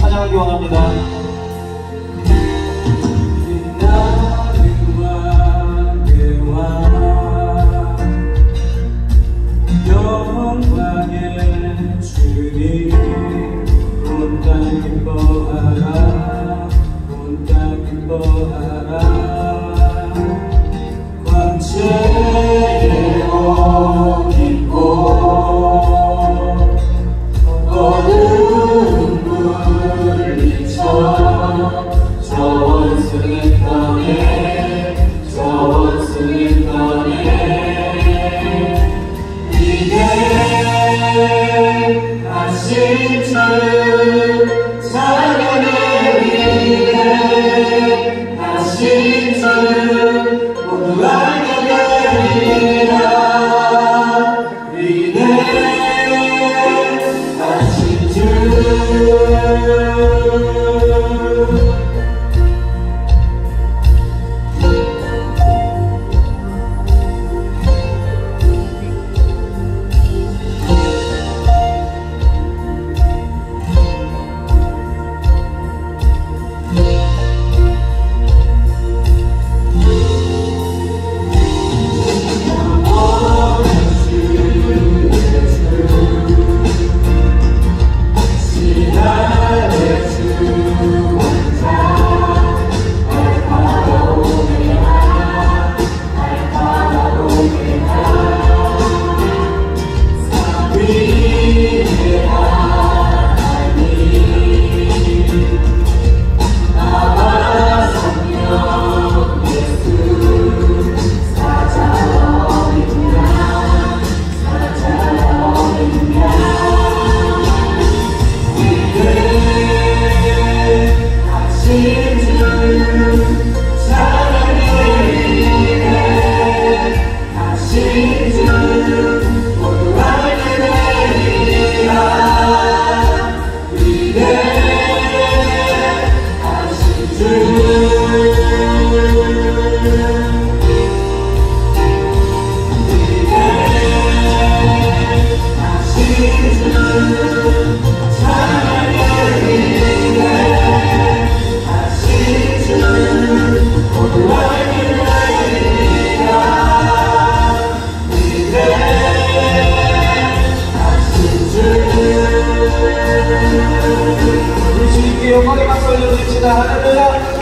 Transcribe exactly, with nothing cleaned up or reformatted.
찬양하기 원합니다. 영광의 주님 온 땅 기뻐하라 온 땅 기뻐하라 광채의 옷 입고 어두운 물리쳐 저 원수는 떠내 저 원수는 떠내 위대하신 주 찬양의 위대하신 주 모두 알게 되리라 위대하신 주 영광의 박수 올려드립시다. 할렐루야.